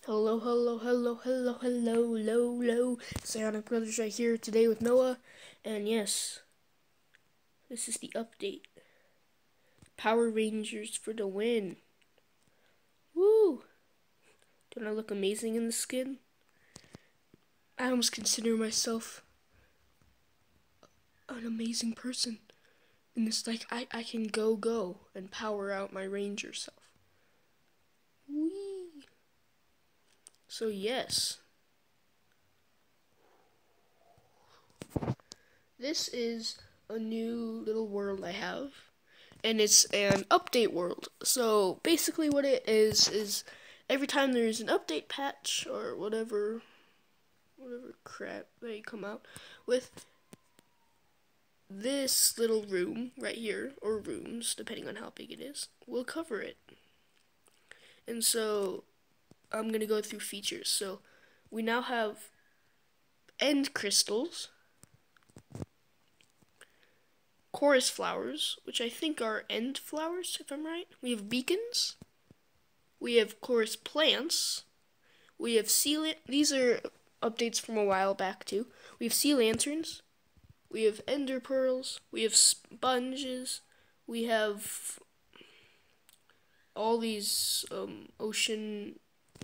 Hello, hello, hello, hello, hello, hello, hello. Psionic Brothers right here today with Noah. And yes, this is the update. Power Rangers for the win. Woo! Don't I look amazing in the skin? I almost consider myself an amazing person. And it's like I can go and power out my Ranger self. Whee! So yes. This is a new little world I have, and it's an update world. So basically what it is every time there's an update patch or whatever crap they come out with, this little room right here, or rooms, depending on how big it is, will cover it. And so I'm going to go through features. So we now have end crystals, chorus flowers, which I think are end flowers, if I'm right. We have beacons. We have chorus plants. We have these are updates from a while back too. We have sea lanterns. We have ender pearls. We have sponges. We have all these ocean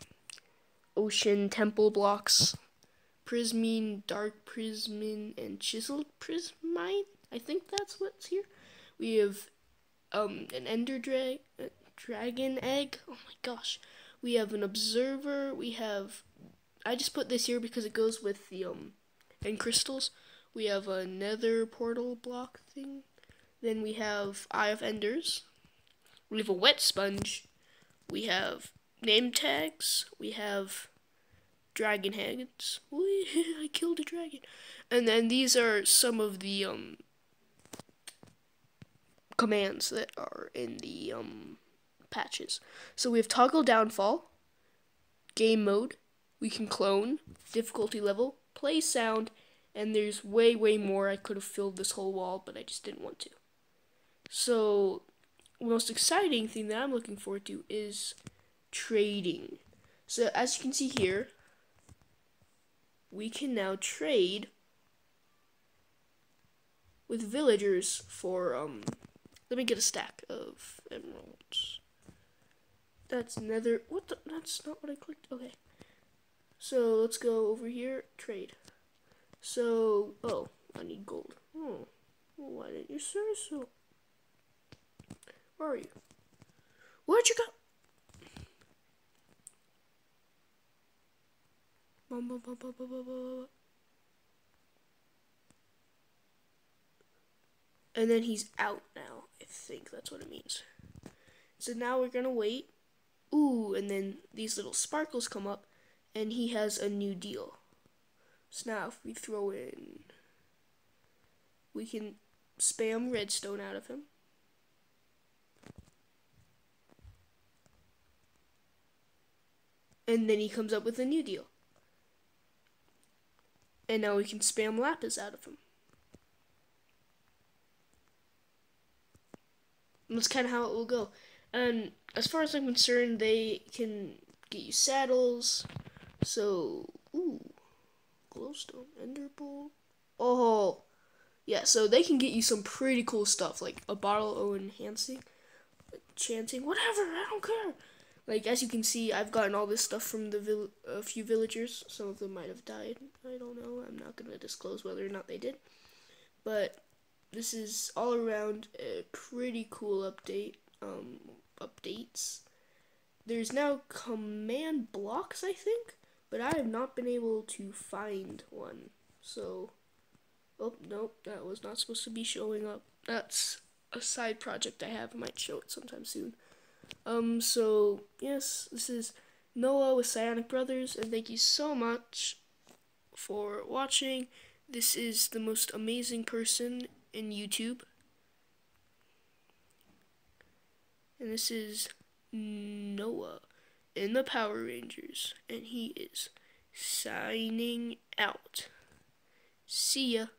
temple blocks. Prismine, dark prismine, and chiseled prismine. I think that's what's here. We have an ender dragon egg. Oh my gosh. We have an observer. We have, I just put this here because it goes with the end crystals. We have a nether portal block thing. Then we have Eye of Enders. We have a wet sponge. We have name tags. We have dragon heads. I killed a dragon. And then these are some of the commands that are in the patches. So we have toggle downfall, game mode, we can clone, difficulty level, play sound, and there's way more. I could have filled this whole wall, but I just didn't want to. So the most exciting thing that I'm looking forward to is trading. So as you can see here, we can now trade with villagers for let me get a stack of emeralds. That's nether. That's not what I clicked. Okay. So let's go over here. Trade. So, I need gold. Oh, why didn't you say so? Where are you? Where'd you go? And then he's out now. I think that's what it means. So now we're gonna wait. Ooh, and then these little sparkles come up, and he has a new deal. So now if we throw in, we can spam redstone out of him. And then he comes up with a new deal. And now we can spam lapis out of him. And that's kind of how it will go. And as far as I'm concerned, they can get you saddles. So, ooh, glowstone, enderpearl. Oh, yeah. So they can get you some pretty cool stuff, like a bottle of enhancing, chanting, whatever. I don't care. Like as you can see, I've gotten all this stuff from a few villagers. Some of them might have died. I don't know. I'm not gonna disclose whether or not they did. But this is all around a pretty cool update. Updates. There's now command blocks, I think, but I have not been able to find one. So, oh nope, that was not supposed to be showing up. That's a side project I have. I might show it sometime soon. So yes, this is Noah with Psionic Brothers, and thank you so much for watching. This is the most amazing person in YouTube. And this is Noah in the Power Rangers, and he is signing out. See ya.